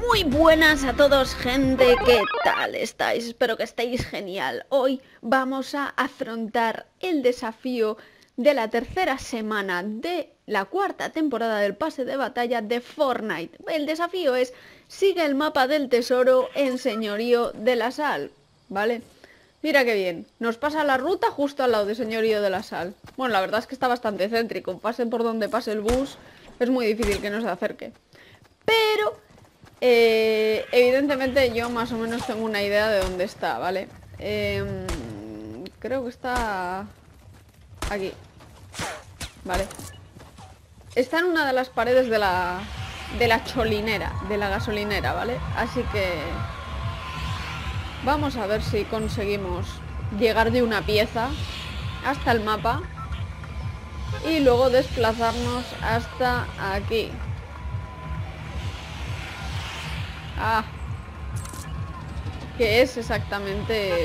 Muy buenas a todos, gente, ¿qué tal estáis? Espero que estéis genial. Hoy vamos a afrontar el desafío de la tercera semana de la cuarta temporada del pase de batalla de Fortnite. El desafío es: sigue el mapa del tesoro en Señorío de la Sal, ¿vale? Mira qué bien, nos pasa la ruta justo al lado de Señorío de la Sal. Bueno, la verdad es que está bastante céntrico, pase por donde pase el bus, es muy difícil que nos acerque. Pero evidentemente yo más o menos tengo una idea de dónde está, ¿vale? Creo que está aquí, ¿vale? Está en una de las paredes de la cholinera, de la gasolinera, ¿vale? Así que vamos a ver si conseguimos llegar de una pieza hasta el mapa y luego desplazarnos hasta aquí. Ah, ¿qué es exactamente?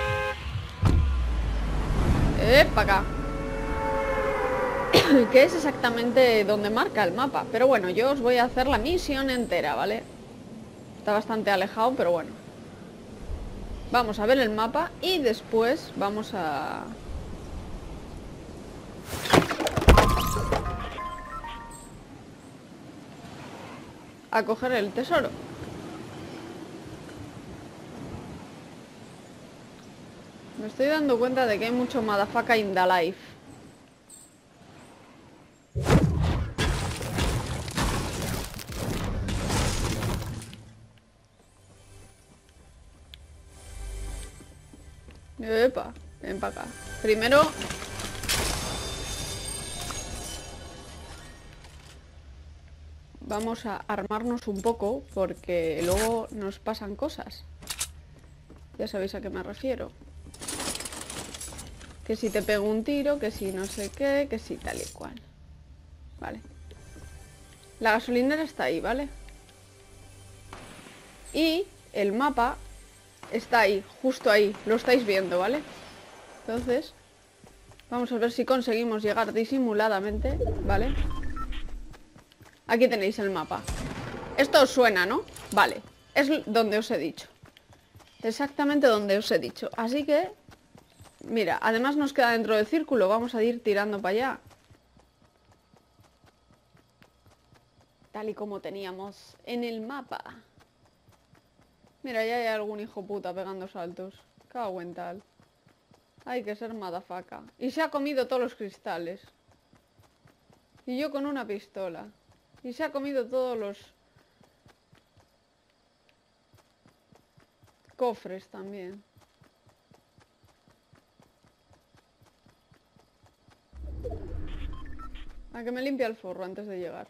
Para acá. ¿Qué es exactamente donde marca el mapa? Pero bueno, yo os voy a hacer la misión entera, ¿vale? Está bastante alejado, pero bueno. Vamos a ver el mapa y después vamos a coger el tesoro. Me estoy dando cuenta de que hay mucho motherfucker in the life. Epa, ven para acá. Primero vamos a armarnos un poco porque luego nos pasan cosas. Ya sabéis a qué me refiero. Que si te pego un tiro, que si no sé qué, que si tal y cual. Vale. La gasolinera está ahí, ¿vale? Y el mapa está ahí, justo ahí. Lo estáis viendo, ¿vale? Entonces, vamos a ver si conseguimos llegar disimuladamente, ¿vale? Aquí tenéis el mapa. Esto os suena, ¿no? Vale. Es donde os he dicho. Exactamente donde os he dicho. Así que, mira, además nos queda dentro del círculo. Vamos a ir tirando para allá. Tal y como teníamos en el mapa. Mira, ya hay algún hijo puta pegando saltos. Cago en tal. Hay que ser madafaca. Y se ha comido todos los cristales. Y yo con una pistola. Y se ha comido todos los cofres también. A que me limpia el forro antes de llegar.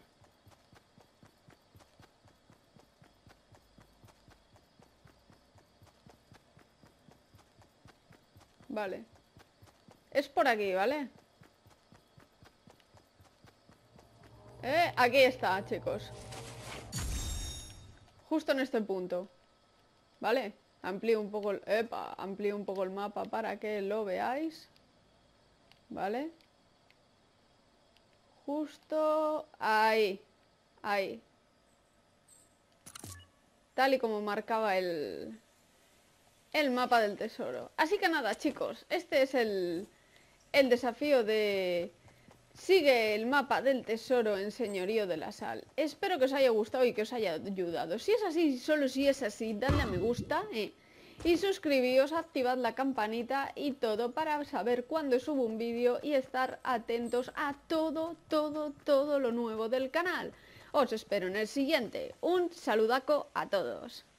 Vale. Es por aquí, ¿vale? Aquí está, chicos. Justo en este punto. ¿Vale? Amplío un poco amplío un poco el mapa para que lo veáis. ¿Vale? Justo ahí. Ahí. Tal y como marcaba el mapa del tesoro. Así que nada, chicos. Este es el desafío de... Sigue el mapa del tesoro en Señorío de la Sal. Espero que os haya gustado y que os haya ayudado. Si es así, solo si es así, dadle a me gusta y suscribíos, activad la campanita y todo para saber cuándo subo un vídeo y estar atentos a todo lo nuevo del canal. Os espero en el siguiente. Un saludaco a todos.